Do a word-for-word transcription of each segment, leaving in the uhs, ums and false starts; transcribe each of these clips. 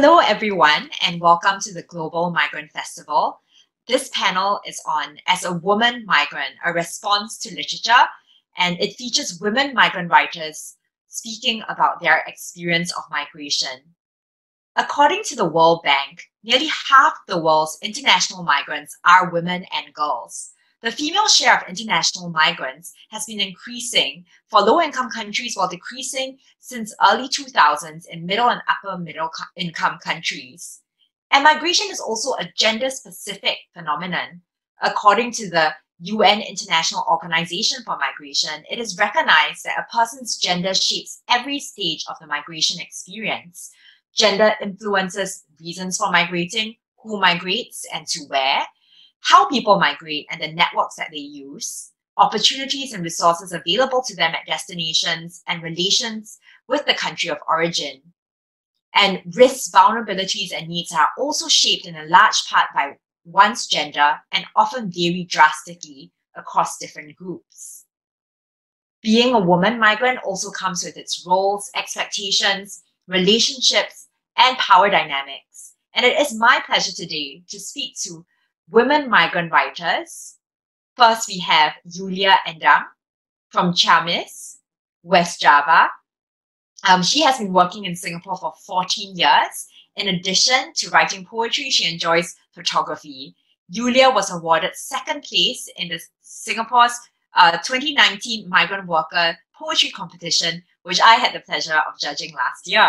Hello, everyone, and welcome to the Global Migrant Festival. This panel is on As a Woman Migrant, a Response to Literature, and it features women migrant writers speaking about their experience of migration. According to the World Bank, nearly half the world's international migrants are women and girls. The female share of international migrants has been increasing for low-income countries while decreasing since early two thousands in middle and upper middle income countries. And migration is also a gender-specific phenomenon. According to the U N International Organization for Migration, it is recognized that a person's gender shapes every stage of the migration experience. Gender influences reasons for migrating, who migrates and to where, how people migrate and the networks that they use, opportunities and resources available to them at destinations, and relations with the country of origin. And risks, vulnerabilities, and needs are also shaped in a large part by one's gender and often vary drastically across different groups. Being a woman migrant also comes with its roles, expectations, relationships, and power dynamics. And it is my pleasure today to speak to women migrant writers. First, we have Yulia Endang from Ciamis, West Java. Um, she has been working in Singapore for fourteen years. In addition to writing poetry, she enjoys photography. Yulia was awarded second place in the Singapore's uh, twenty nineteen Migrant Worker Poetry Competition, which I had the pleasure of judging last year.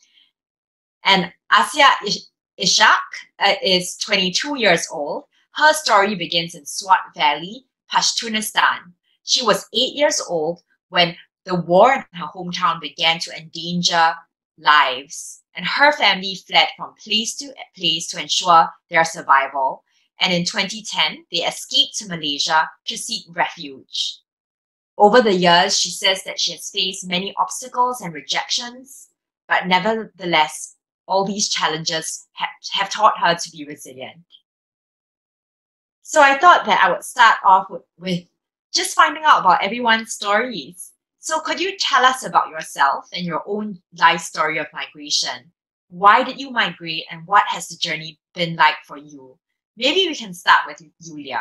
And Asiya Ishak uh, is twenty-two years old. Her story begins in Swat Valley, Pashtunistan. She was eight years old when the war in her hometown began to endanger lives, and her family fled from place to place to ensure their survival. And in twenty ten, they escaped to Malaysia to seek refuge. Over the years, she says that she has faced many obstacles and rejections, but nevertheless, all these challenges have, have taught her to be resilient. So I thought that I would start off with, with just finding out about everyone's stories. So could you tell us about yourself and your own life story of migration? Why did you migrate and what has the journey been like for you? Maybe we can start with Yulia.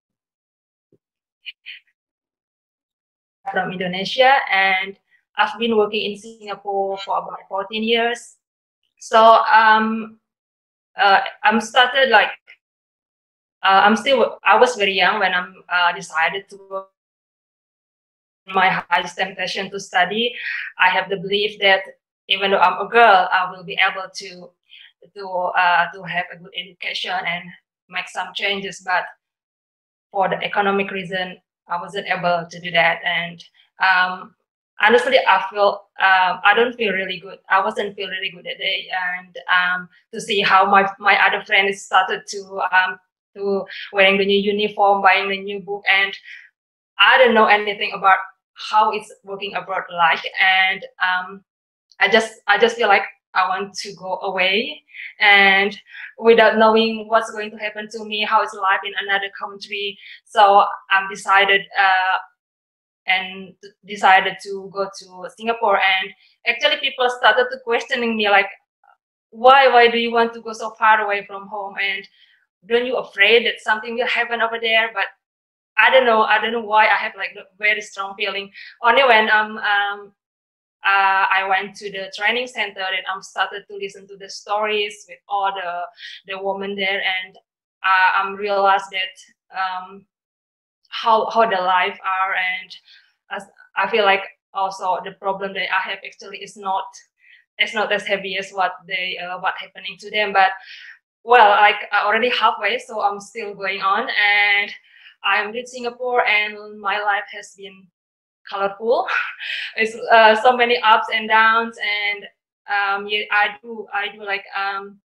From Indonesia, and I've been working in Singapore for about fourteen years. So um, uh, I'm started like uh, I'm still I was very young when I'm uh, decided to work. My highest temptation to study. I have the belief that even though I'm a girl, I will be able to to uh, to have a good education and make some changes. But for the economic reason, I wasn't able to do that. And um, honestly, I feel um, I don't feel really good. I wasn't feel really good that day. And um, to see how my my other friends started to um, to wearing the new uniform, buying the new book, and I don't know anything about how it's working abroad like. And um, I just I just feel like I want to go away, and without knowing what's going to happen to me, how it's life in another country. So I'm decided uh, and decided to go to Singapore. And actually, people started to questioning me like, why why do you want to go so far away from home? And don't you afraid that something will happen over there? But I don't know. I don't know why I have like a very strong feeling. Only when um um uh, I went to the training center and I started to listen to the stories with all the the women there, and uh, I realized that um how how the life are, and as I feel like also the problem that I have actually is not it's not as heavy as what they uh, what happening to them. But well, like already halfway, so I'm still going on, and I'm in Singapore, and my life has been colorful. It's uh, so many ups and downs, and um, yeah, I do, I do like um,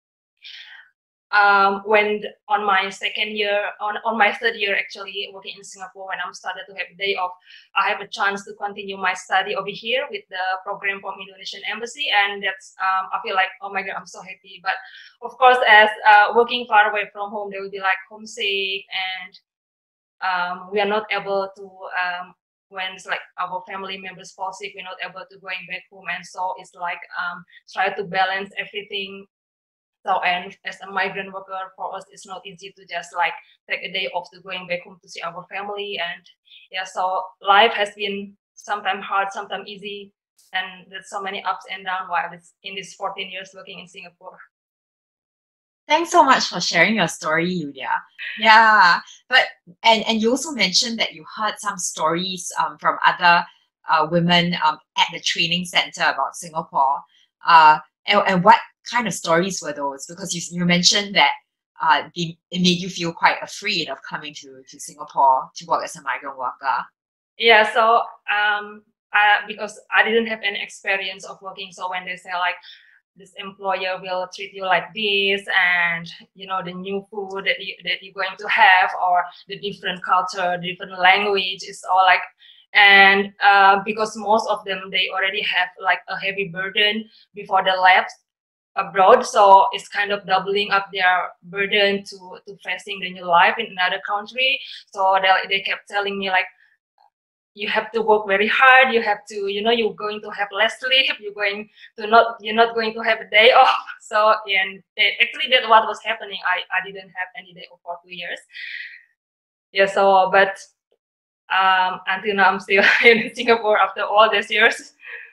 um, when on my second year, on on my third year actually working in Singapore, when I'm started to have a day off, I have a chance to continue my study over here with the program from Indonesian Embassy, and that's um, I feel like, oh my god, I'm so happy. But of course, as uh, working far away from home, there will be like homesick, and Um, we are not able to um, when it's like our family members fall sick, we're not able to going back home, and so it's like um, try to balance everything So, and as a migrant worker, for us, it's not easy to just like take a day off to going back home to see our family. And yeah, so life has been sometimes hard, sometimes easy. And there's so many ups and downs while it's in these fourteen years working in Singapore. Thanks so much for sharing your story, Yulia. Yeah, but and and you also mentioned that you heard some stories um, from other uh, women um, at the training center about Singapore. Uh, and, and what kind of stories were those? Because you you mentioned that uh, the, it made you feel quite afraid of coming to to Singapore to work as a migrant worker. Yeah, so um, I, because I didn't have any experience of working, so when they say like, this employer will treat you like this, and you know the new food that, you, that you're going to have, or the different culture, different language, is all like, and uh, because most of them, they already have like a heavy burden before they left abroad, so it's kind of doubling up their burden to to facing the new life in another country. So they, they kept telling me like, you have to work very hard, you have to, you know, you're going to have less sleep, you're going to not, you're not going to have a day off. So, and it, actually that's what was happening. I, I didn't have any day off for two years. Yeah, so, but um, until now I'm still in Singapore after all these years.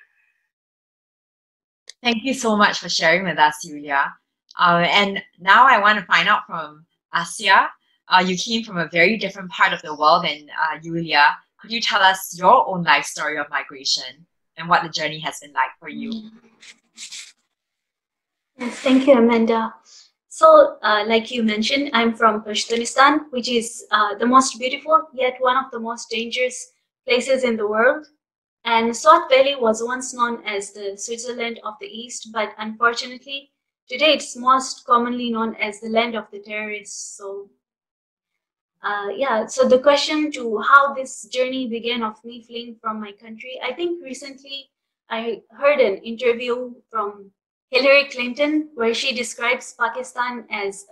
Thank you so much for sharing with us, Yulia. Uh, and now I want to find out from Asiya. Uh, you came from a very different part of the world than uh, Yulia. Could you tell us your own life story of migration and what the journey has been like for you? Yes, thank you, Amanda. So, uh, like you mentioned, I'm from Pashtunistan, which is uh, the most beautiful, yet one of the most dangerous places in the world. And Swat Valley was once known as the Switzerland of the East, but unfortunately, today it's most commonly known as the land of the terrorists. So, uh, yeah, so the question to how this journey began of me fleeing from my country, I think recently I heard an interview from Hillary Clinton where she describes Pakistan as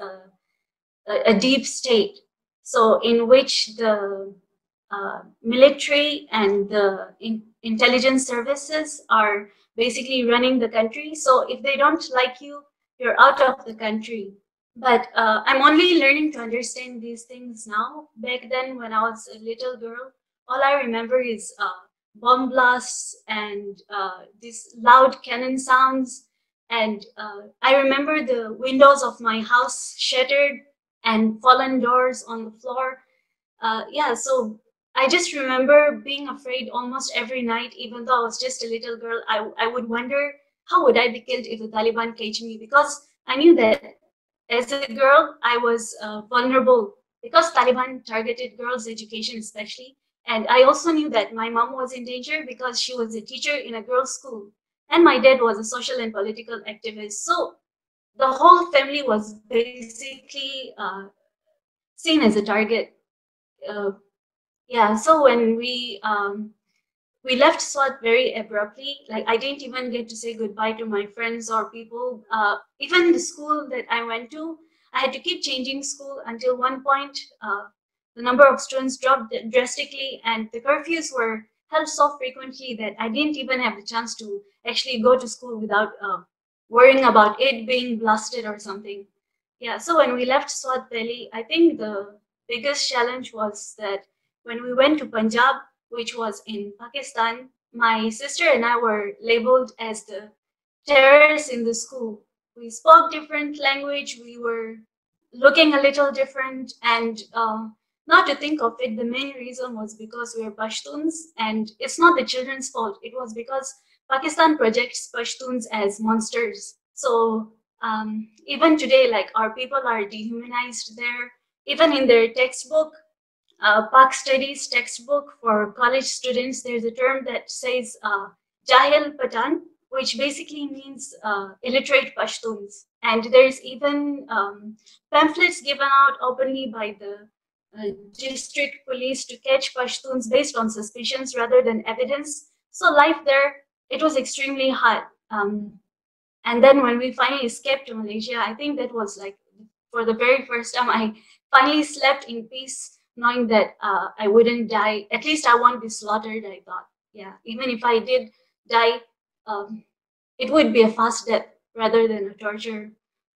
a, a, a deep state, so in which the uh, military and the in, intelligence services are basically running the country. So if they don't like you, you're out of the country. But uh, I'm only learning to understand these things now. Back then, when I was a little girl, all I remember is uh, bomb blasts and uh, these loud cannon sounds. And uh, I remember the windows of my house shattered and fallen doors on the floor. Uh, yeah, so I just remember being afraid almost every night, even though I was just a little girl. I, I would wonder, how would I be killed if the Taliban catch me? Because I knew that as a girl, I was uh, vulnerable because Taliban targeted girls' education especially. And I also knew that my mom was in danger because she was a teacher in a girls' school. And my dad was a social and political activist. So the whole family was basically uh, seen as a target. Uh, yeah, so when we um, we left Swat very abruptly. Like I didn't even get to say goodbye to my friends or people. Uh, even the school that I went to, I had to keep changing school until one point uh, the number of students dropped drastically, and the curfews were held so frequently that I didn't even have the chance to actually go to school without uh, worrying about it being blasted or something. Yeah, so when we left Swat Valley, I think the biggest challenge was that when we went to Punjab, which was in Pakistan, my sister and I were labeled as the terrorists in the school. We spoke different language, we were looking a little different, and um, not to think of it, the main reason was because we were Pashtuns, and it's not the children's fault. It was because Pakistan projects Pashtuns as monsters. So um, even today, like our people are dehumanized there. Even in their textbook, uh, Pak Studies textbook for college students, there's a term that says uh, Jahil Patan, which basically means uh, illiterate Pashtuns. And there's even um, pamphlets given out openly by the uh, district police to catch Pashtuns based on suspicions rather than evidence. So life there, it was extremely hard. Um, and then when we finally escaped to Malaysia, I think that was like for the very first time I finally slept in peace, knowing that uh, I wouldn't die. At least I won't be slaughtered, I thought. Yeah, even if I did die, um, it would be a fast death rather than a torture.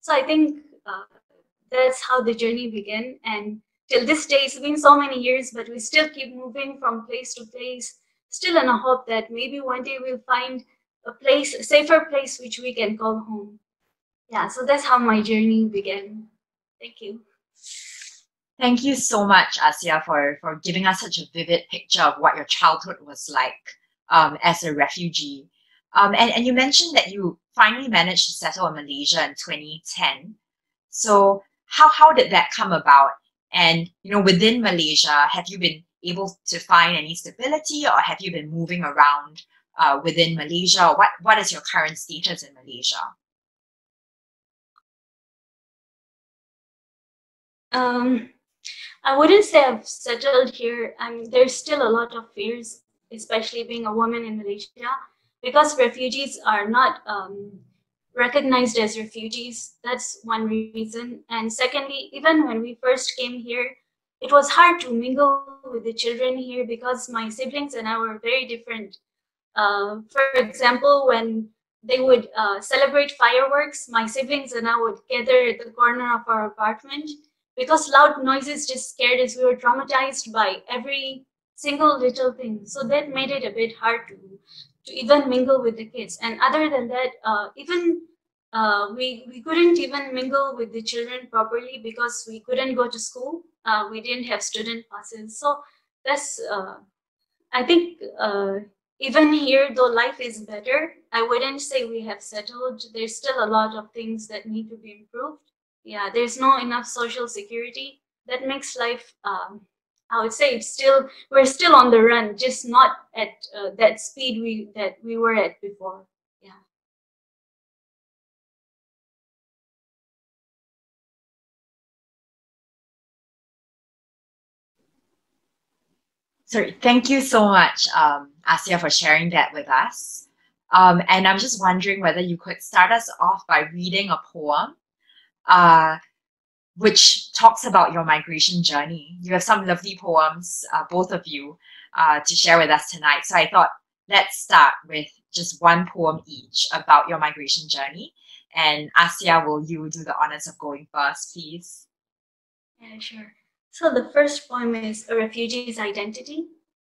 So I think uh, that's how the journey began. And till this day, it's been so many years, but we still keep moving from place to place, still in a hope that maybe one day we'll find a place, a safer place, which we can call home. Yeah, so that's how my journey began. Thank you. Thank you so much, Asiya, for, for giving us such a vivid picture of what your childhood was like um, as a refugee. Um, and, and you mentioned that you finally managed to settle in Malaysia in twenty ten. So how, how did that come about? And, you know, within Malaysia, have you been able to find any stability, or have you been moving around uh, within Malaysia? What, what is your current status in Malaysia? Um, I wouldn't say I've settled here. I mean, there's still a lot of fears, especially being a woman in Malaysia, because refugees are not um, recognized as refugees. That's one reason. And secondly, even when we first came here, it was hard to mingle with the children here because my siblings and I were very different. Uh, for example, when they would uh, celebrate fireworks, my siblings and I would gather at the corner of our apartment because loud noises just scared us. We were traumatized by every single little thing. So that made it a bit hard to, to even mingle with the kids. And other than that, uh, even uh, we, we couldn't even mingle with the children properly because we couldn't go to school. Uh, we didn't have student passes. So that's, uh, I think, uh, even here, though life is better, I wouldn't say we have settled. There's still a lot of things that need to be improved. Yeah, there's no enough social security. That makes life, um, I would say, it's still we're still on the run, just not at uh, that speed we that we were at before. Yeah. Sorry, thank you so much, um, Asiya, for sharing that with us. Um, and I'm just wondering whether you could start us off by reading a poem uh, which talks about your migration journey. You have some lovely poems, uh, both of you, uh, to share with us tonight. So I thought, let's start with just one poem each about your migration journey. And Asiya, will you do the honors of going first, please? Yeah, sure. So the first poem is A Refugee's Identity.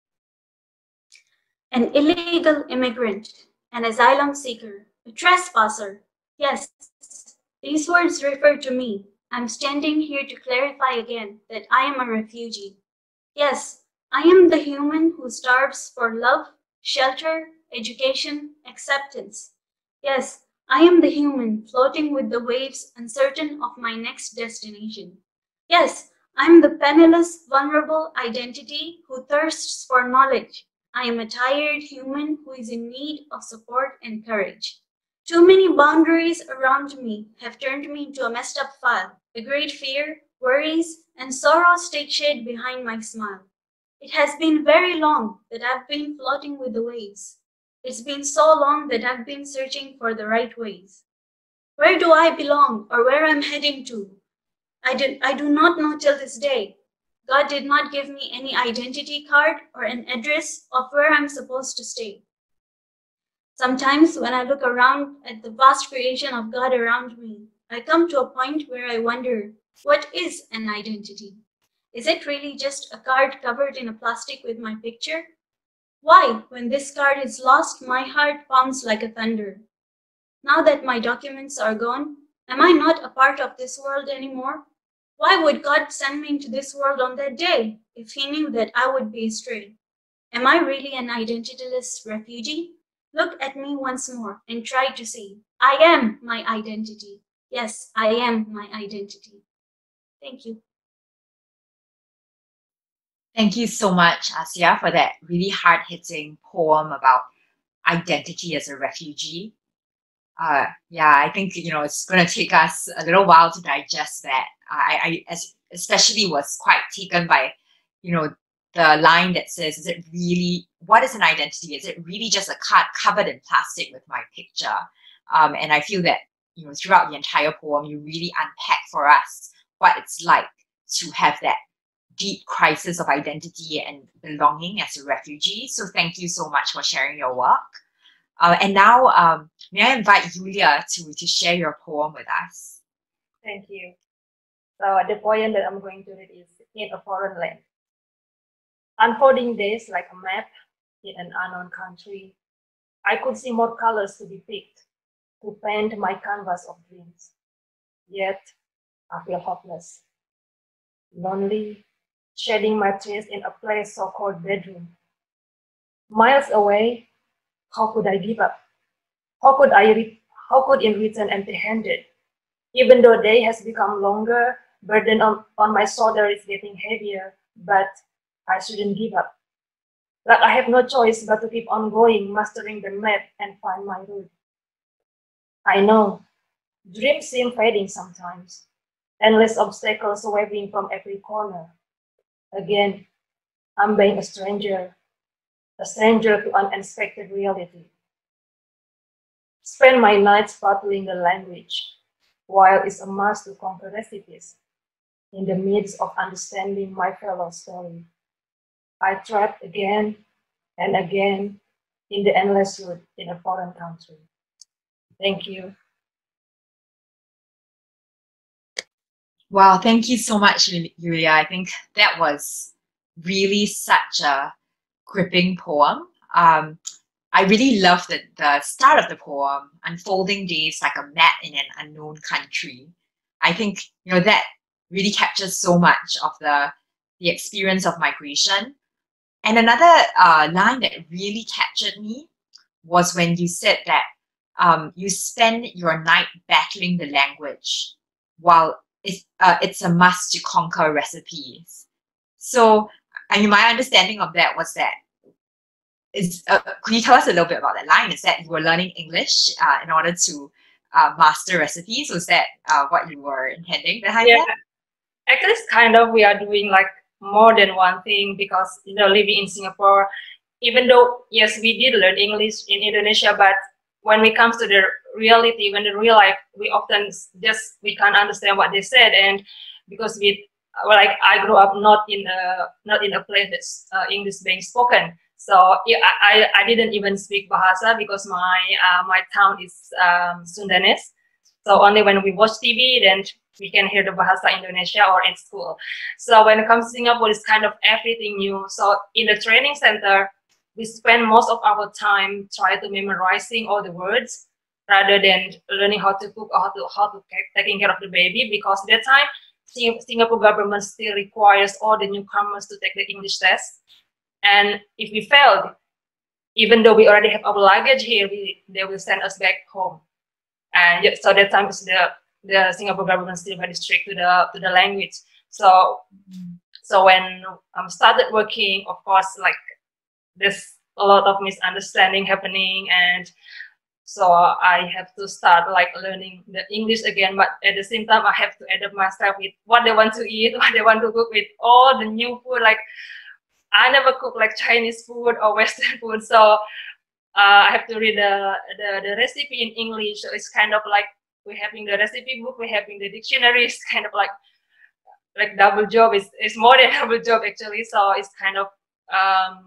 An illegal immigrant, an asylum seeker, a trespasser. Yes, these words refer to me. I'm standing here to clarify again that I am a refugee. Yes, I am the human who starves for love, shelter, education, acceptance. Yes, I am the human floating with the waves, uncertain of my next destination. Yes, I am the penniless, vulnerable identity who thirsts for knowledge. I am a tired human who is in need of support and courage. Too many boundaries around me have turned me into a messed up file. A great fear, worries, and sorrows take shade behind my smile. It has been very long that I've been floating with the waves. It's been so long that I've been searching for the right ways. Where do I belong or where I'm heading to? I, did, I do not know till this day. God did not give me any identity card or an address of where I'm supposed to stay. Sometimes when I look around at the vast creation of God around me, I come to a point where I wonder, what is an identity? Is it really just a card covered in a plastic with my picture? Why, when this card is lost, my heart pounds like a thunder? Now that my documents are gone, am I not a part of this world anymore? Why would God send me into this world on that day if he knew that I would be astray? Am I really an identityless refugee? Look at me once more and try to see. I am my identity. Yes, I am my identity. Thank you. Thank you so much, Asiya, for that really hard-hitting poem about identity as a refugee. Uh, yeah, I think, you know, it's going to take us a little while to digest that. I, I especially was quite taken by, you know, the line that says, is it really, what is an identity? Is it really just a card covered in plastic with my picture? Um, and I feel that, you know, throughout the entire poem, you really unpack for us what it's like to have that deep crisis of identity and belonging as a refugee. So thank you so much for sharing your work. Uh, and now, um, may I invite Julia to, to share your poem with us? Thank you. So the poem that I'm going to read is In a Foreign Land. Unfolding days like a map in an unknown country, I could see more colors to depict, to paint my canvas of dreams. Yet, I feel hopeless, lonely, shedding my tears in a place so-called bedroom. Miles away, how could I give up? How could I re how could it return empty-handed? Even though day has become longer, burden on, on my shoulder is getting heavier, but I shouldn't give up. Like I have no choice but to keep on going, mastering the map and find my route. I know, dreams seem fading sometimes, endless obstacles waving from every corner. Again, I'm being a stranger, a stranger to unexpected reality. Spend my nights battling the language, while it's a must to conquer recipes. In the midst of understanding my fellow story, I trapped again and again in the endless route in a foreign country. Thank you. Wow, thank you so much, Yulia. I think that was really such a gripping poem. Um, I really love the, the start of the poem, unfolding days like a map in an unknown country. I think, you know, that really captures so much of the, the experience of migration. And another uh, line that really captured me was when you said that um, you spend your night battling the language while it's, uh, it's a must to conquer recipes. So, I mean, my understanding of that was that Is, uh, could you tell us a little bit about that line? Is that you were learning English uh, in order to uh, master recipes? Was that uh, what you were intending behind yeah. that? Actually, it's kind of, we are doing like more than one thing because, you know, living in Singapore, even though, yes, we did learn English in Indonesia, but when it comes to the reality, when the real life, we often just, we can't understand what they said. And because we, well, like I grew up not in a, not in a place that's uh, English being spoken. So yeah, I, I didn't even speak Bahasa because my uh, my town is um, Sudanese. So only when we watch T V, then we can hear the Bahasa Indonesia or in school. So when it comes to Singapore, it's kind of everything new. So in the training center, we spend most of our time trying to memorizing all the words rather than learning how to cook or how to, how to taking care of the baby, because at that time, Singapore government still requires all the newcomers to take the English test. And if we failed, even though we already have our luggage here, we, they will send us back home. And yet, so that time, the the Singapore government still very strict to the to the language. So, so when I um, started working, of course, like there's a lot of misunderstanding happening, and so I have to start like learning the English again. But at the same time, I have to adapt myself with what they want to eat, what they want to cook, with all the new food, like. I never cook like Chinese food or Western food, so uh, I have to read the, the the recipe in English. So it's kind of like we're having the recipe book, we're having the dictionary. It's kind of like like double job. It's it's more than double job actually. So it's kind of um,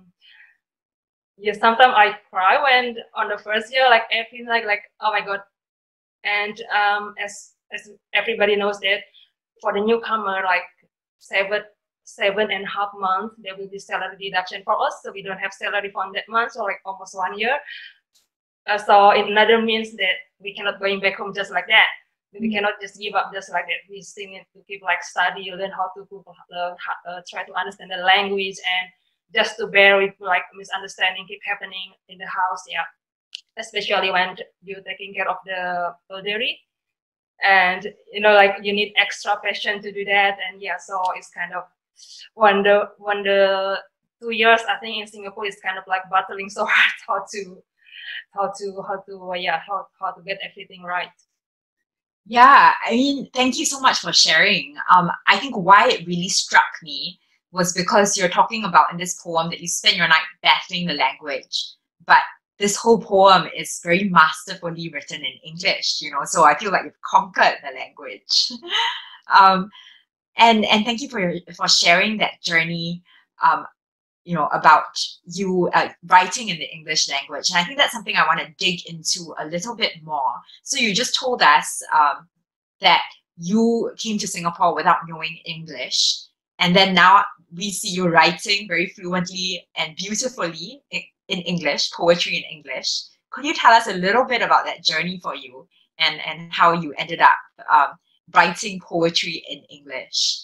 yeah. Sometimes I cry when on the first year, like everything like like oh my god. And um, as as everybody knows that for the newcomer, like seven. seven and a half months, there will be salary deduction for us. So we don't have salary for that month, so like almost one year. Uh, so it another means that we cannot going back home just like that. We cannot just give up just like that. We still need to keep like study, learn how to cook, uh, uh, try to understand the language, and just to bear with like misunderstanding keep happening in the house. Yeah, especially when you're taking care of the elderly. And you know, like you need extra passion to do that. And yeah, so it's kind of when the when the two years I think in Singapore is kind of like battling so hard how to how to how to uh, yeah how, how to get everything right. Yeah, I mean, thank you so much for sharing. Um, I think why it really struck me was because you're talking about in this poem that you spend your night battling the language, but this whole poem is very masterfully written in English, you know, so I feel like you've conquered the language. um, And and thank you for your, for sharing that journey, um, you know, about you uh, writing in the English language. And I think that's something I want to dig into a little bit more. So you just told us um, that you came to Singapore without knowing English, and then now we see you writing very fluently and beautifully in, in English, poetry in English. Could you tell us a little bit about that journey for you and, and how you ended up um, writing poetry in English?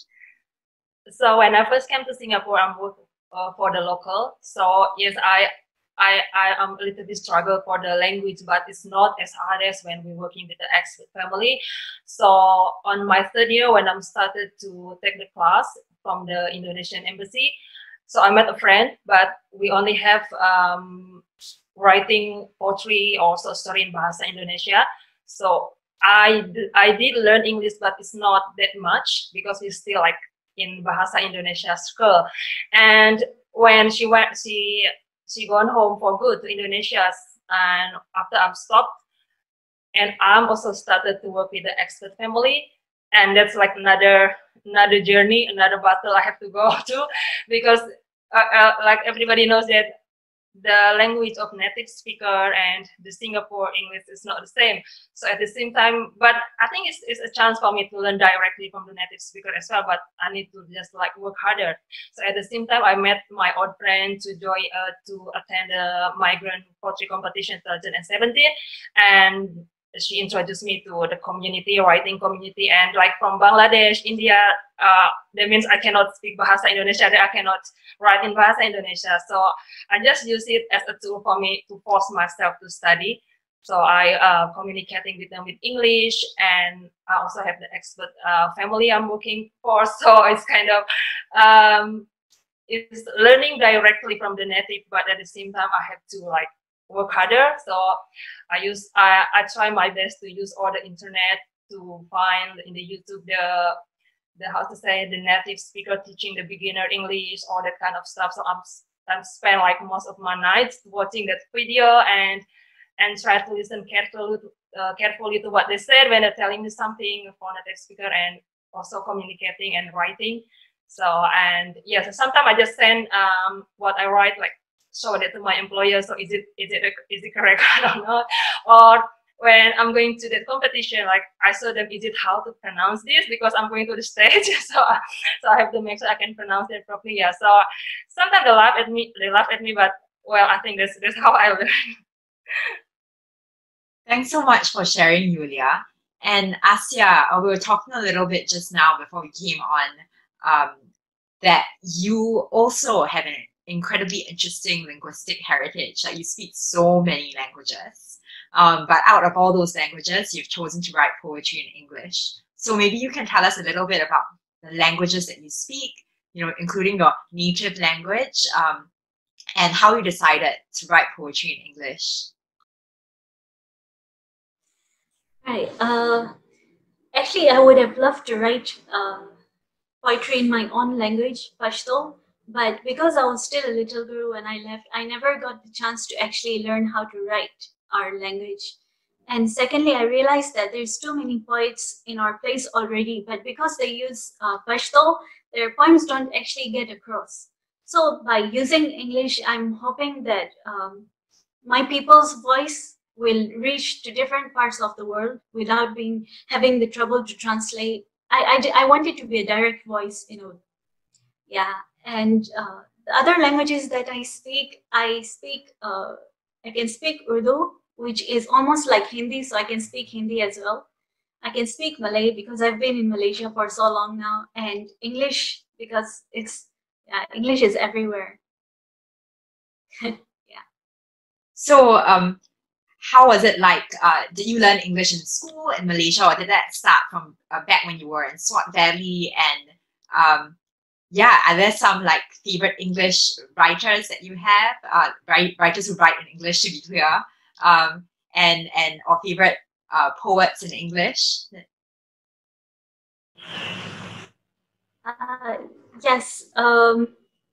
So when I first came to Singapore, I'm working uh, for the local. So yes, I I I am a little bit struggle for the language, but it's not as hard as when we're working with the expert family. So on my third year, when I'm started to take the class from the Indonesian embassy, so I met a friend, but we only have um, writing poetry or short story in Bahasa Indonesia. So I I did learn English, but it's not that much because we still like in Bahasa Indonesia school. And when she went, she she gone home for good to Indonesia, and after I'm stopped, and I'm also started to work with the expert family, and that's like another another journey, another battle I have to go to, because uh, uh, like everybody knows that the language of native speaker and the Singapore English is not the same. So at the same time, but I think it's, it's a chance for me to learn directly from the native speaker as well, but I need to just like work harder. So at the same time, I met my old friend to join, uh, to attend the Migrant Poetry Competition twenty seventeen. And she introduced me to the community, writing community, and like from Bangladesh, India, uh, that means I cannot speak Bahasa Indonesia, that I cannot write in Bahasa Indonesia. So I just use it as a tool for me to force myself to study. So I uh, communicating with them with English, and I also have the expert uh, family I'm working for. So it's kind of, um, it's learning directly from the native, but at the same time, I have to like work harder. So I use I, I try my best to use all the internet to find in the YouTube the the how to say the native speaker teaching the beginner English, all that kind of stuff. So I'm I'm spend like most of my nights watching that video and and try to listen carefully to, uh, carefully to what they said when they're telling me something for native speaker, and also communicating and writing. So and yes, yeah, so sometimes I just send um what I write like show that to my employer. So is it is it is it correct or not? Or when I'm going to the competition, like I show them, is it how to pronounce this, because I'm going to the stage. so so I have to make sure I can pronounce it properly. Yeah. So sometimes they laugh at me. They laugh at me, but well, I think that's that's how I learn. Thanks so much for sharing, Yulia. And Asiya, uh, we were talking a little bit just now before we came on um, that you also have an incredibly interesting linguistic heritage. Like you speak so many languages, um, but out of all those languages, you've chosen to write poetry in English. So maybe you can tell us a little bit about the languages that you speak, you know, including your native language, um, and how you decided to write poetry in English. Right. Uh, actually, I would have loved to write uh, poetry in my own language, Pashto. But because I was still a little girl when I left, I never got the chance to actually learn how to write our language. And secondly, I realized that there's too many poets in our place already, but because they use uh, Pashto, their poems don't actually get across. So by using English, I'm hoping that um, my people's voice will reach to different parts of the world without being having the trouble to translate. I, I, I want it to be a direct voice, you know. Yeah. And uh, the other languages that I speak, I speak, uh, I can speak Urdu, which is almost like Hindi, so I can speak Hindi as well. I can speak Malay because I've been in Malaysia for so long now, and English because it's, yeah, English is everywhere. Yeah. So, um, how was it like? Uh, did you learn English in school in Malaysia, or did that start from uh, back when you were in Swat Valley? And um, yeah, are there some like favorite English writers that you have? Uh, write, writers who write in English, to be clear, um, and and or favorite uh, poets in English? Uh, yes. Um,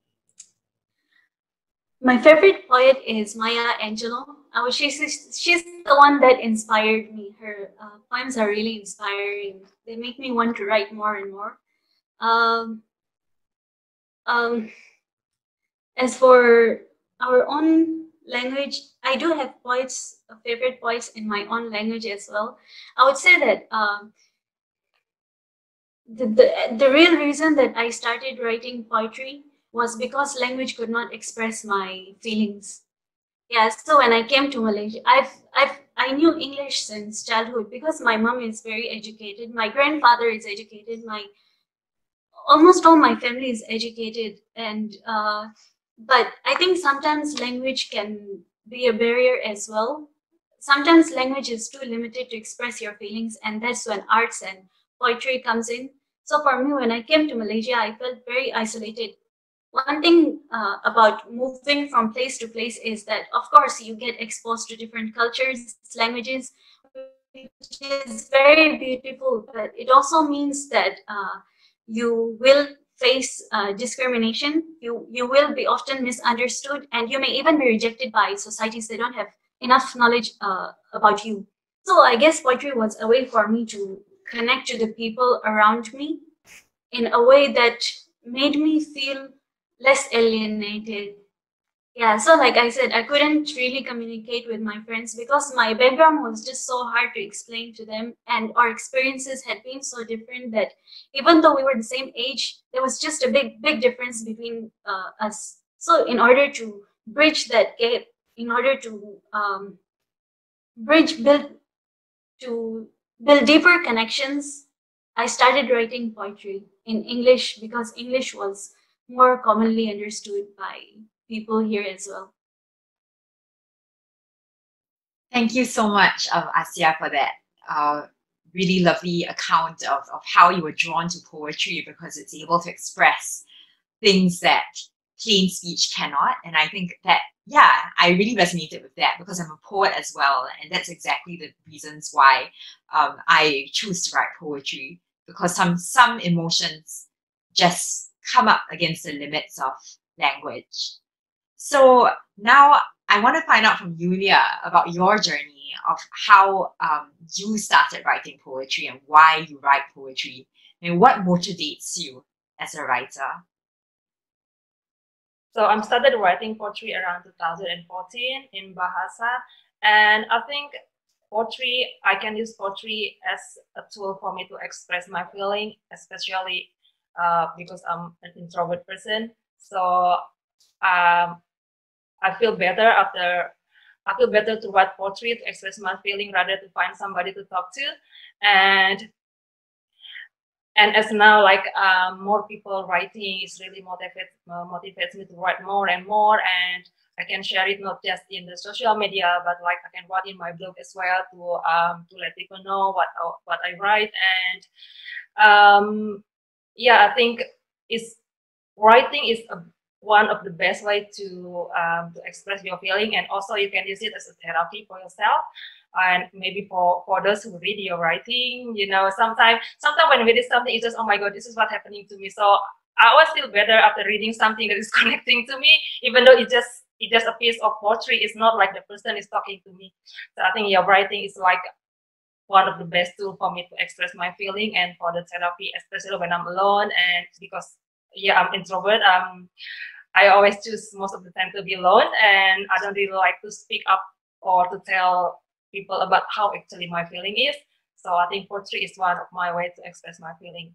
my favorite poet is Maya Angelou. Uh, she's, she's the one that inspired me. Her uh, poems are really inspiring. They make me want to write more and more. Um, um, as for our own language, I do have poets, uh, favorite poets in my own language as well. I would say that um, the, the, the real reason that I started writing poetry was because language could not express my feelings. Yeah, so when I came to Malaysia, I've, I've, I knew English since childhood because my mom is very educated. My grandfather is educated. My almost all my family is educated, and uh, but I think sometimes language can be a barrier as well. Sometimes language is too limited to express your feelings, and that's when arts and poetry comes in. So for me, when I came to Malaysia, I felt very isolated. One thing uh, about moving from place to place is that, of course, you get exposed to different cultures, languages, which is very beautiful, but it also means that uh, you will face uh, discrimination, you, you will be often misunderstood, and you may even be rejected by societies that don't have enough knowledge uh, about you. So I guess poetry was a way for me to connect to the people around me in a way that made me feel less alienated. Yeah, so like I said, I couldn't really communicate with my friends because my background was just so hard to explain to them, and our experiences had been so different that even though we were the same age, there was just a big, big difference between uh, us. So in order to bridge that gap, in order to um, bridge, build, to build deeper connections, I started writing poetry in English because English was more commonly understood by people here as well. Thank you so much, um, Asiya, for that uh, really lovely account of, of how you were drawn to poetry, because it's able to express things that plain speech cannot. And I think that, yeah, I really resonated with that because I'm a poet as well. And that's exactly the reasons why um, I choose to write poetry, because some, some emotions just come up against the limits of language. So now I want to find out from Yulia about your journey of how um, you started writing poetry and why you write poetry, and what motivates you as a writer. So I started writing poetry around two thousand fourteen in Bahasa, and I think poetry, I can use poetry as a tool for me to express my feeling, especially uh, because I'm an introvert person. So um, I feel better after, I feel better to write poetry to express my feeling rather to find somebody to talk to. And and as now, like um, more people writing is really motivates uh, motivates me to write more and more, and I can share it not just in the social media, but like I can write in my blog as well to um, to let people know what what I write. And um, yeah, I think it's writing is a, one of the best way to um, to express your feeling, and also you can use it as a therapy for yourself. And maybe for, for those who read your writing, you know, sometimes sometimes when we read something, it's just, oh my God, this is what's happening to me. So I always feel better after reading something that is connecting to me, even though it just it just a piece of poetry. It's not like the person is talking to me. So I think your writing is like one of the best tools for me to express my feeling and for the therapy, especially when I'm alone. And because yeah, I'm introvert, um, I always choose most of the time to be alone, and I don't really like to speak up or to tell people about how actually my feeling is. So I think poetry is one of my ways to express my feeling.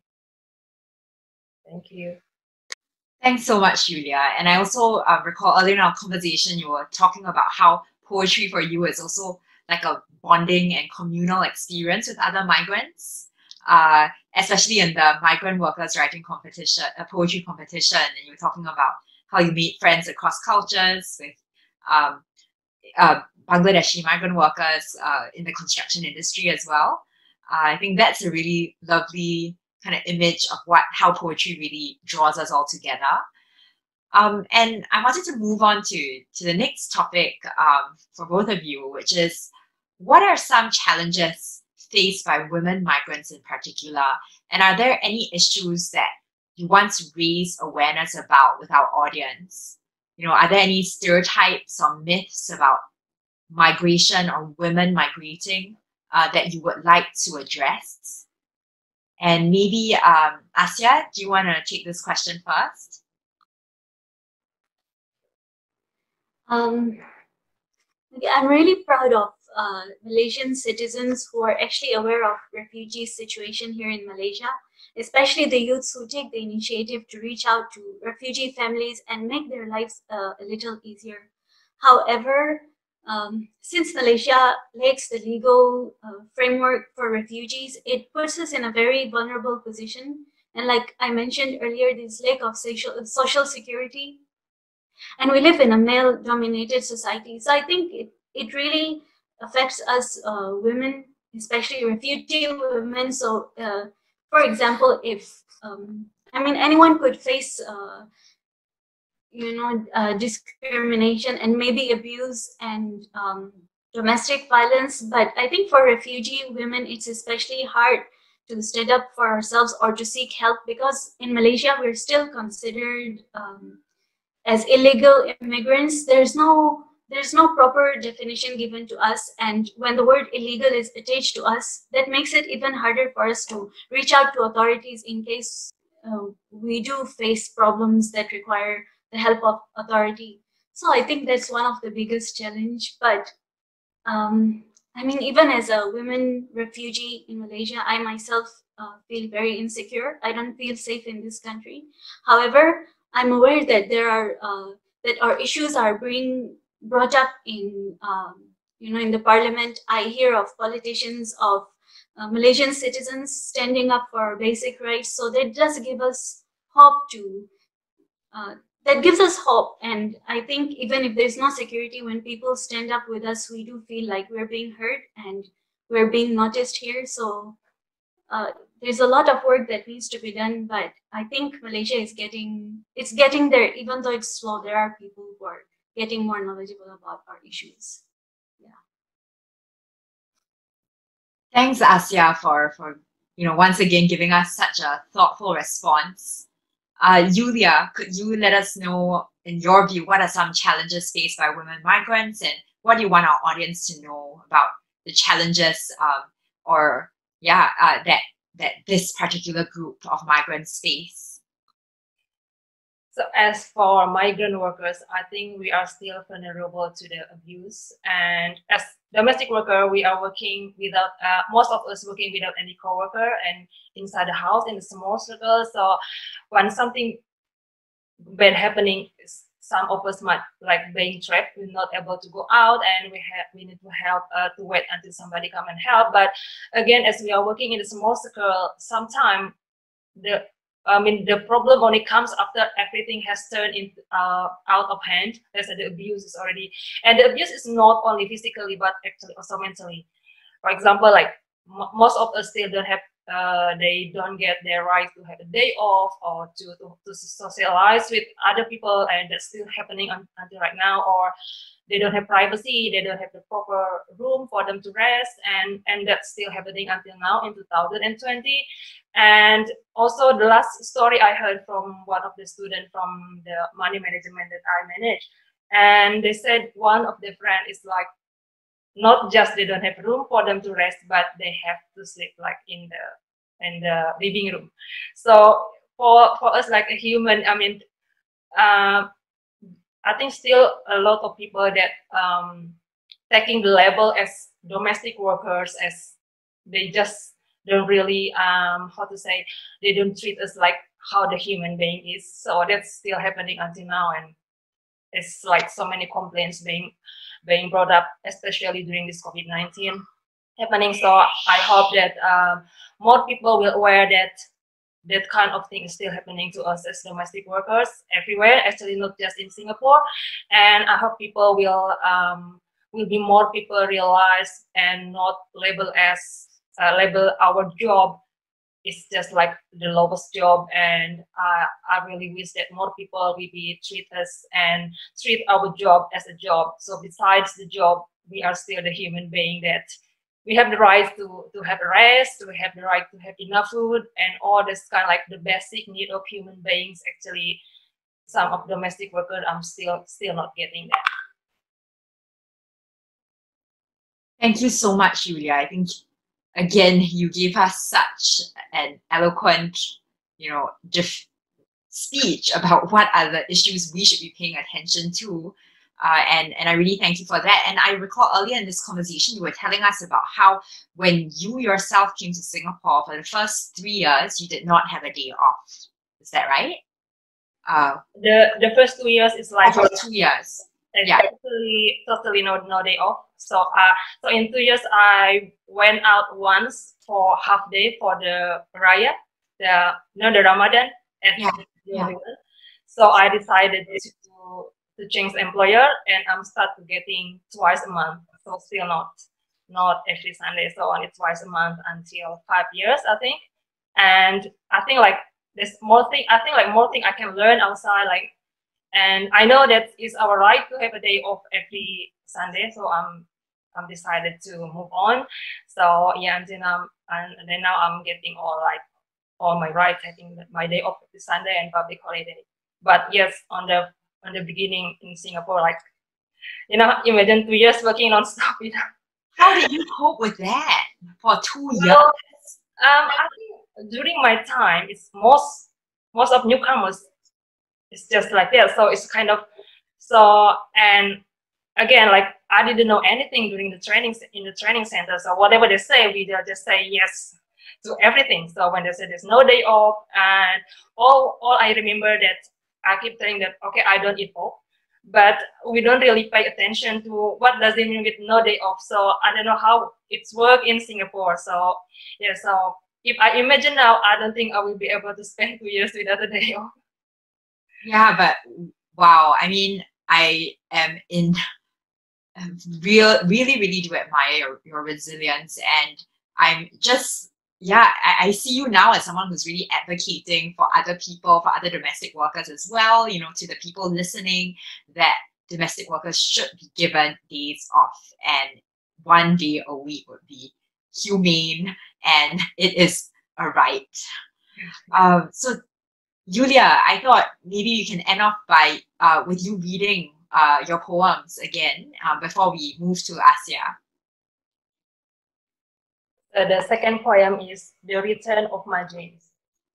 Thank you. Thanks so much, Yulia. And I also uh, recall earlier in our conversation, you were talking about how poetry for you is also like a bonding and communal experience with other migrants, uh, especially in the migrant workers writing competition, a poetry competition. And you were talking about how you made friends across cultures with um, uh, Bangladeshi migrant workers uh, in the construction industry as well. Uh, I think that's a really lovely kind of image of what how poetry really draws us all together. Um, and I wanted to move on to, to the next topic um, for both of you, which is, what are some challenges faced by women migrants in particular? And are there any issues that you want to raise awareness about with our audience? You know, are there any stereotypes or myths about migration or women migrating uh, that you would like to address? And maybe, um, Asiya, do you want to take this question first? Um, I'm really proud of uh, Malaysian citizens who are actually aware of refugee situation here in Malaysia, especially the youths who take the initiative to reach out to refugee families and make their lives uh, a little easier. However, um, since Malaysia lacks the legal uh, framework for refugees, it puts us in a very vulnerable position. And like I mentioned earlier, this lack of social, social security. And we live in a male-dominated society. So I think it, it really affects us uh, women, especially refugee women. So uh, for example, if, um, I mean, anyone could face, uh, you know, uh, discrimination and maybe abuse and um, domestic violence. But I think for refugee women, it's especially hard to stand up for ourselves or to seek help, because in Malaysia, we're still considered um, as illegal immigrants. There's no there's no proper definition given to us, and when the word illegal is attached to us, that makes it even harder for us to reach out to authorities in case uh, we do face problems that require the help of authority. So I think that's one of the biggest challenge. But um, I mean, even as a women refugee in Malaysia, I myself uh, feel very insecure. I don't feel safe in this country. However, I'm aware that there are uh, that our issues are being brought up in um, you know in the parliament. I hear of politicians, of uh, Malaysian citizens standing up for basic rights. So that does give us hope to uh, that gives us hope. And I think even if there's no security, when people stand up with us, we do feel like we're being heard and we're being noticed here. So uh, there's a lot of work that needs to be done, but I think Malaysia is getting, it's getting there, even though it's slow. There are people who are getting more knowledgeable about our issues. Yeah. Thanks, Asiya, for, for you know, once again giving us such a thoughtful response. Uh, Yulia, could you let us know, in your view, what are some challenges faced by women migrants, and what do you want our audience to know about the challenges um, or yeah, uh, that that this particular group of migrants face? So as for migrant workers, I think we are still vulnerable to the abuse. And as domestic worker, we are working without, uh, most of us working without any co-worker and inside the house in a small circle. So when something bad happening, some of us might like being trapped, we're not able to go out, and we have we need to help uh, to wait until somebody come and help. But again, as we are working in a small circle, sometimes the I mean the problem only comes after everything has turned in, uh, out of hand. As the abuse is already, and the abuse is not only physically but actually also mentally. For example, like most of us still don't have. Uh, they don't get their right to have a day off or to, to, to socialize with other people, and that's still happening un until right now. Or they don't have privacy, they don't have the proper room for them to rest, and, and that's still happening until now in two thousand twenty. And also the last story I heard from one of the students from the money management that I manage, and they said one of their friends is like, not just they don't have room for them to rest, but they have to sleep like in the in the living room. So for for us like a human, I mean, uh, I think still a lot of people that um, taking the label as domestic workers, as they just don't really um, how to say, they don't treat us like how the human being is. So that's still happening until now, and it's like so many complaints being being brought up, especially during this COVID nineteen happening. So I hope that um, more people will aware that that kind of thing is still happening to us as domestic workers everywhere, actually not just in Singapore. And I hope people will um, will be more people realize and not label as uh, label our job is just like the lowest job. And uh, I really wish that more people will be treat us and treat our job as a job. So besides the job, we are still the human being, that we have the right to, to have a rest, we have the right to have enough food, and all this kind of like the basic need of human beings. Actually, some of domestic workers, I'm still still not getting that. Thank you so much, Julia. I think again, you gave us such an eloquent, you know, speech about what are the issues we should be paying attention to. Uh, and, and I really thank you for that. And I recall earlier in this conversation, you were telling us about how when you yourself came to Singapore for the first three years, you did not have a day off. Is that right? Uh, the the first two years is like for two years. Yeah. Totally, totally no, no day off. So, uh, so in two years, I went out once for half day for the Raya, the you know the Ramadan. Yeah. Yeah. So I decided to to change employer, and I'm start getting twice a month. So still not not every Sunday. So only twice a month until five years, I think. And I think like there's more thing. I think like more thing I can learn outside, like. And I know that it's our right to have a day off every Sunday, so I'm I'm decided to move on. So yeah, and then um and then now I'm getting all like all my rights, having my day off every Sunday and public holiday. But yes, on the on the beginning in Singapore, like you know, imagine two years working non-stop. You know. How did you cope with that for two years? Well, um, I think during my time, it's most most of newcomers. It's just like that. So it's kind of so and again, like I didn't know anything during the training in the training center. So whatever they say, we just say yes to everything. So when they say there's no day off, and all all I remember that I keep telling that okay, I don't eat pork, but we don't really pay attention to what does it mean with no day off. So I don't know how it's work in Singapore. So yeah, so if I imagine now, I don't think I will be able to spend two years without a day off. Yeah, but wow, I mean, I am in real, really, really do admire your, your resilience. And I'm just, yeah, I, I see you now as someone who's really advocating for other people, for other domestic workers as well, you know, to the people listening, that domestic workers should be given days off. And one day a week would be humane, and it is a right. Um, so Yulia, I thought maybe you can end off by uh, with you reading uh, your poems again um, before we move to Asiya. Uh, the second poem is The Return of My Dreams.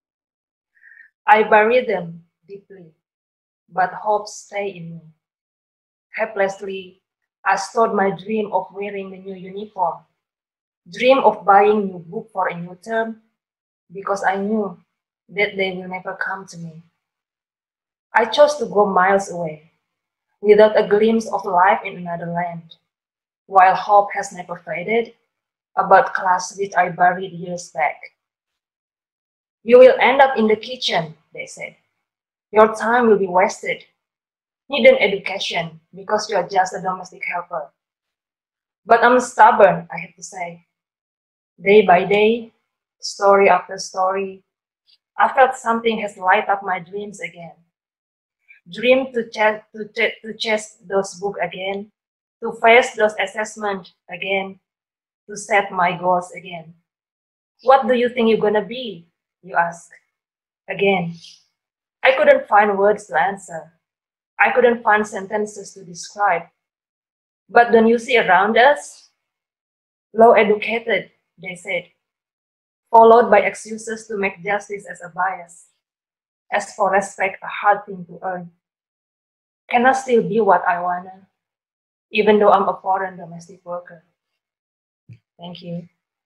I bury them deeply, but hopes stay in me. Helplessly, I stored my dream of wearing the new uniform, dream of buying new book for a new term, because I knew that they will never come to me. I chose to go miles away, without a glimpse of life in another land, while hope has never faded about class which I buried years back. You will end up in the kitchen, they said. Your time will be wasted. Need an education because you are just a domestic helper. But I'm stubborn, I have to say. Day by day, story after story, I felt something has light up my dreams again. Dream to chase to, ch to chase those books again, to face those assessments again, to set my goals again. What do you think you're gonna be? You ask. Again. I couldn't find words to answer. I couldn't find sentences to describe. But don't you see around us? Low educated, they said, followed by excuses to make justice as a bias. As for respect, a hard thing to earn. Can I still be what I wanna, even though I'm a foreign domestic worker? Thank you.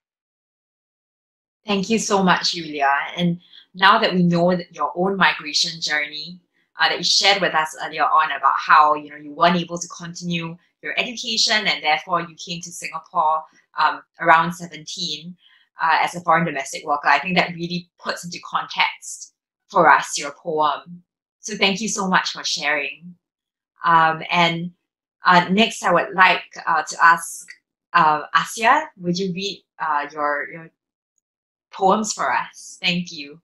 Thank you so much, Yulia. And now that we know that your own migration journey uh, that you shared with us earlier on about how you know you weren't able to continue your education and therefore you came to Singapore um, around seventeen uh, as a foreign domestic worker, I think that really puts into context for us your poem. So thank you so much for sharing. Um, and uh, next, I would like uh, to ask uh, Asiya, would you read uh, your your poems for us? Thank you.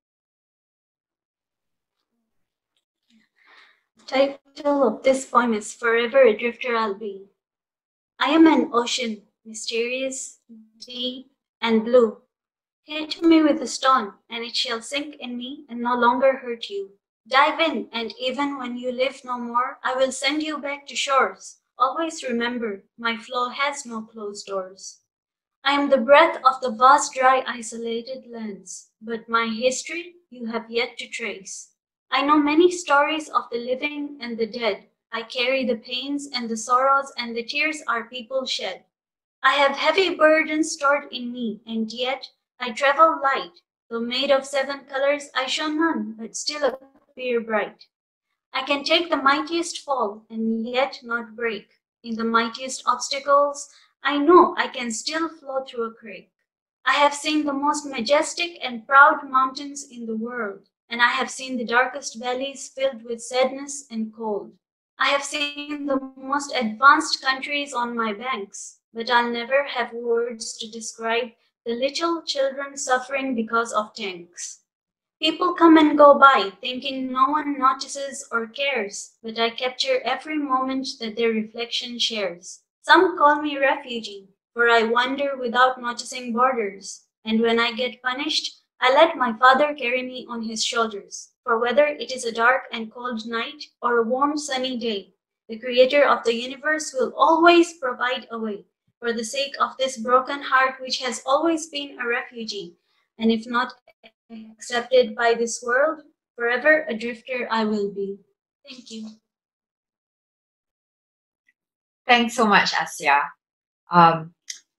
The title of this poem is Forever a Drifter I'll Be. I am an ocean, mysterious, deep, and blue. Hit me with a stone, and it shall sink in me and no longer hurt you. Dive in, and even when you live no more, I will send you back to shores. Always remember, my flow has no closed doors. I am the breath of the vast, dry, isolated lands, but my history you have yet to trace. I know many stories of the living and the dead. I carry the pains and the sorrows and the tears our people shed. I have heavy burdens stored in me, and yet I travel light. Though made of seven colors, I show none, but still appear bright. I can take the mightiest fall, and yet not break. In the mightiest obstacles, I know I can still flow through a creek. I have seen the most majestic and proud mountains in the world, and I have seen the darkest valleys filled with sadness and cold. I have seen the most advanced countries on my banks, but I'll never have words to describe the little children suffering because of tanks. People come and go by, thinking no one notices or cares, but I capture every moment that their reflection shares. Some call me refugee, for I wander without noticing borders, and when I get punished, I let my father carry me on his shoulders. For whether it is a dark and cold night or a warm sunny day, the Creator of the universe will always provide a way, for the sake of this broken heart which has always been a refugee, and if not accepted by this world, forever a drifter I will be. Thank you. Thanks so much, Asiya. Um,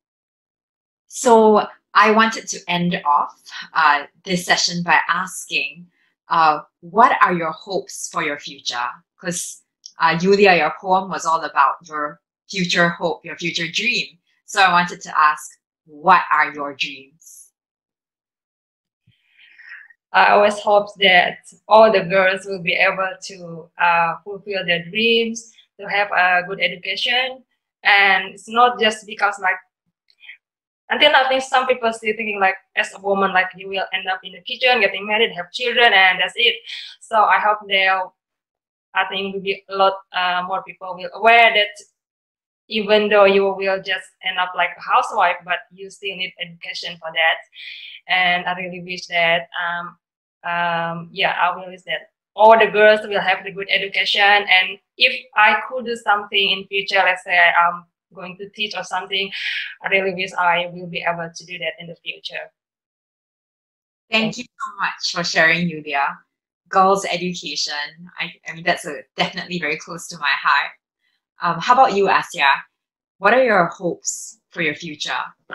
so I wanted to end off uh, this session by asking, uh, what are your hopes for your future? Because uh, Yulia, your poem was all about your future hope, your future dream. So I wanted to ask, what are your dreams? I always hope that all the girls will be able to uh, fulfill their dreams, to have a good education. And it's not just because, like, until now, I think some people still thinking, like, as a woman, like, you will end up in the kitchen, getting married, have children, and that's it. So I hope they'll, I think will be a lot uh, more people will aware that even though you will just end up like a housewife, but you still need education for that. And I really wish that, um, um, yeah, I will wish that all the girls will have the good education. And if I could do something in future, let's say I'm going to teach or something, I really wish I will be able to do that in the future. Thank you so much for sharing, Yulia. Girls' education, I, I mean, that's a, definitely very close to my heart. Um, how about you, Asiya? What are your hopes for your future?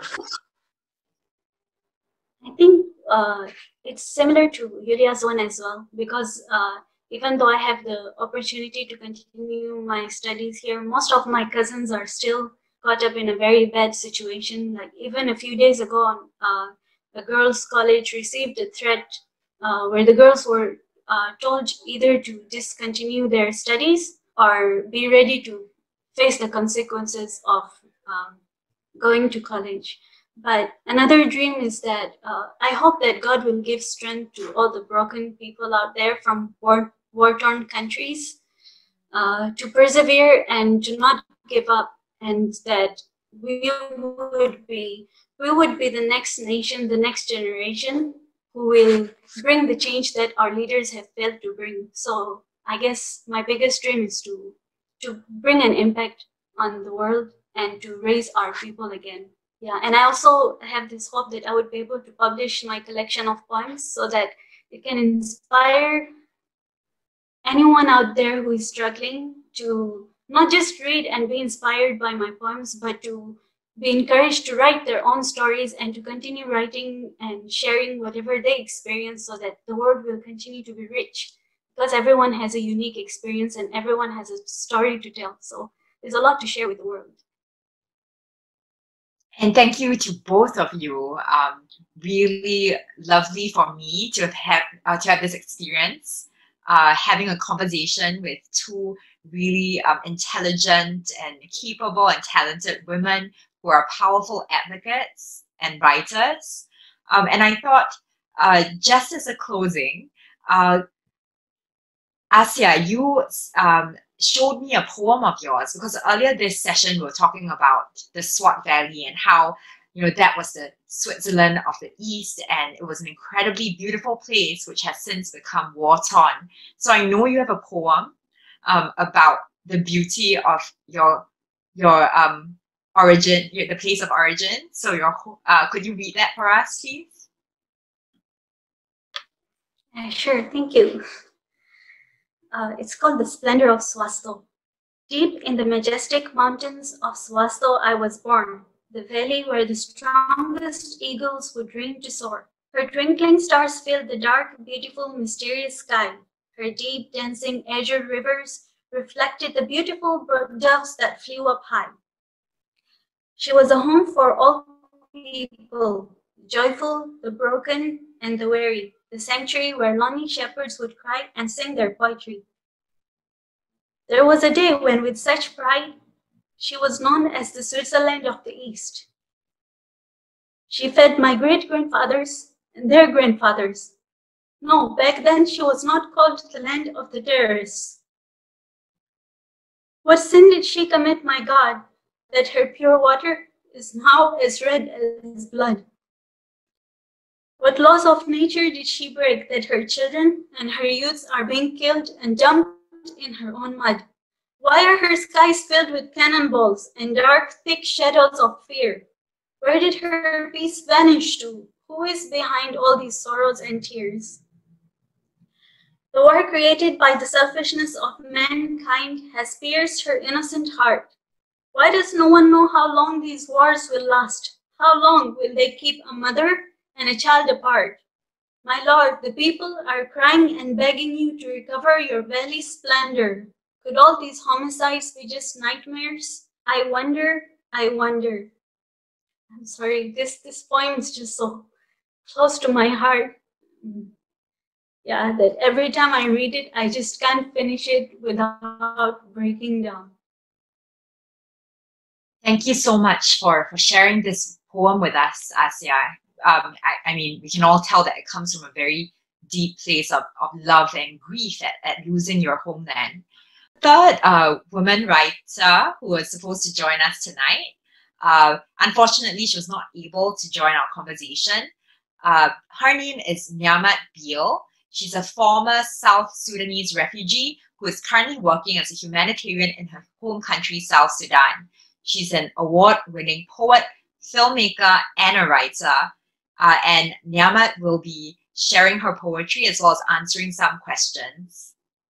I think uh, it's similar to Yulia's one as well, because uh, even though I have the opportunity to continue my studies here, most of my cousins are still caught up in a very bad situation. Like even a few days ago, uh, a girls' college received a threat uh, where the girls were uh, told either to discontinue their studies or be ready to face the consequences of um, going to college. But another dream is that uh, I hope that God will give strength to all the broken people out there from war, war-torn countries uh, to persevere and to not give up, and that we would be we would be the next nation, the next generation who will bring the change that our leaders have failed to bring. So I guess my biggest dream is to to bring an impact on the world and to raise our people again. Yeah, and I also have this hope that I would be able to publish my collection of poems so that it can inspire anyone out there who is struggling to not just read and be inspired by my poems, but to be encouraged to write their own stories and to continue writing and sharing whatever they experience so that the world will continue to be rich. Because everyone has a unique experience and everyone has a story to tell. So there's a lot to share with the world. And thank you to both of you. Um, really lovely for me to have had, uh, to have this experience, uh, having a conversation with two really um, intelligent and capable and talented women who are powerful advocates and writers. Um, and I thought, uh, just as a closing, uh, Asiya, you um, showed me a poem of yours, because earlier this session we were talking about the Swat Valley and how, you know, that was the Switzerland of the East, and it was an incredibly beautiful place which has since become war-torn. So I know you have a poem um, about the beauty of your your um, origin, the place of origin. So your uh, could you read that for us, please? Uh, sure, thank you. Uh, it's called The Splendor of Swasto. Deep in the majestic mountains of Swat Valley I was born, the valley where the strongest eagles would dream to soar. Her twinkling stars filled the dark, beautiful, mysterious sky. Her deep, dancing, azure rivers reflected the beautiful doves that flew up high. She was a home for all people, the joyful, the broken, and the weary, the sanctuary where lonely shepherds would cry and sing their poetry. There was a day when, with such pride, she was known as the Switzerland of the East. She fed my great-grandfathers and their grandfathers. No, back then she was not called the land of the terrorists. What sin did she commit, my God, that her pure water is now as red as blood? What laws of nature did she break that her children and her youths are being killed and dumped in her own mud? Why are her skies filled with cannonballs and dark, thick shadows of fear? Where did her peace vanish to? Who is behind all these sorrows and tears? The war created by the selfishness of mankind has pierced her innocent heart. Why does no one know how long these wars will last? How long will they keep a mother and a child apart? My Lord, the people are crying and begging you to recover your valley's splendor. Could all these homicides be just nightmares? I wonder, I wonder. I'm sorry, this, this poem is just so close to my heart. Yeah, that every time I read it, I just can't finish it without breaking down. Thank you so much for, for sharing this poem with us, Asiya. Um, I, I mean, we can all tell that it comes from a very deep place of, of love and grief at, at losing your homeland. Third uh, woman writer who was supposed to join us tonight, uh, unfortunately, she was not able to join our conversation. Uh, her name is Nyamad Biel. She's a former South Sudanese refugee who is currently working as a humanitarian in her home country, South Sudan. She's an award-winning poet, filmmaker, and a writer. Uh, and Nyamad will be sharing her poetry as well as answering some questions.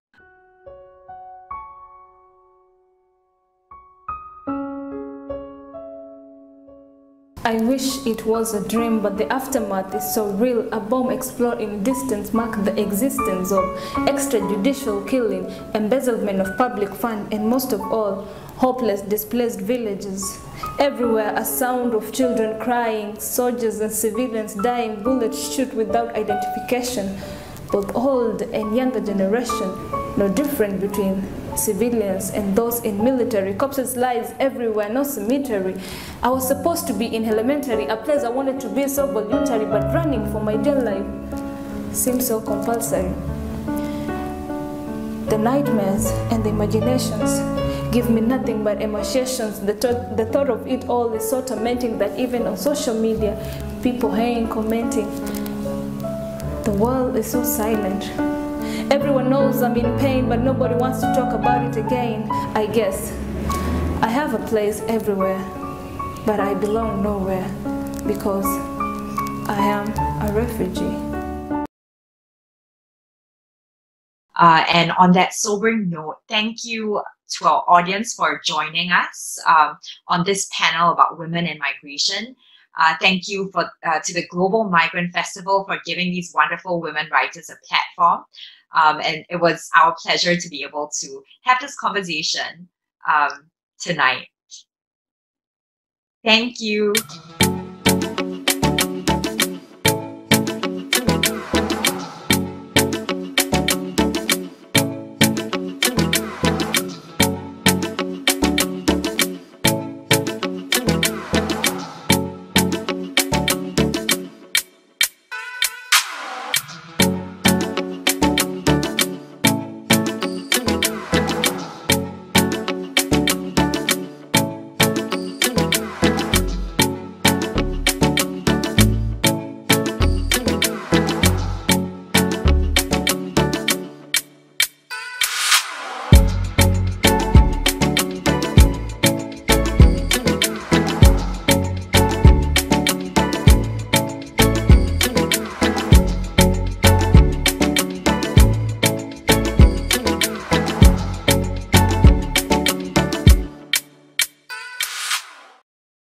I wish it was a dream, but the aftermath is so real. A bomb exploded in distance marked the existence of extrajudicial killing, embezzlement of public funds, and most of all, hopeless, displaced villages. Everywhere, a sound of children crying, soldiers and civilians dying, bullets shoot without identification. Both old and younger generation, no different between civilians and those in military. Corpses lies everywhere, no cemetery. I was supposed to be in elementary, a place I wanted to be so voluntary, but running for my dear life seems so compulsory. The nightmares and the imaginations give me nothing but emaciations. The, th the thought of it all is so tormenting that even on social media, people ain't commenting. The world is so silent. Everyone knows I'm in pain, but nobody wants to talk about it again. I guess I have a place everywhere, but I belong nowhere because I am a refugee. Uh, and on that sobering note, thank you to our audience for joining us um, on this panel about women and migration. Uh, thank you for uh, to the Global Migrant Festival for giving these wonderful women writers a platform. Um, and it was our pleasure to be able to have this conversation um, tonight. Thank you.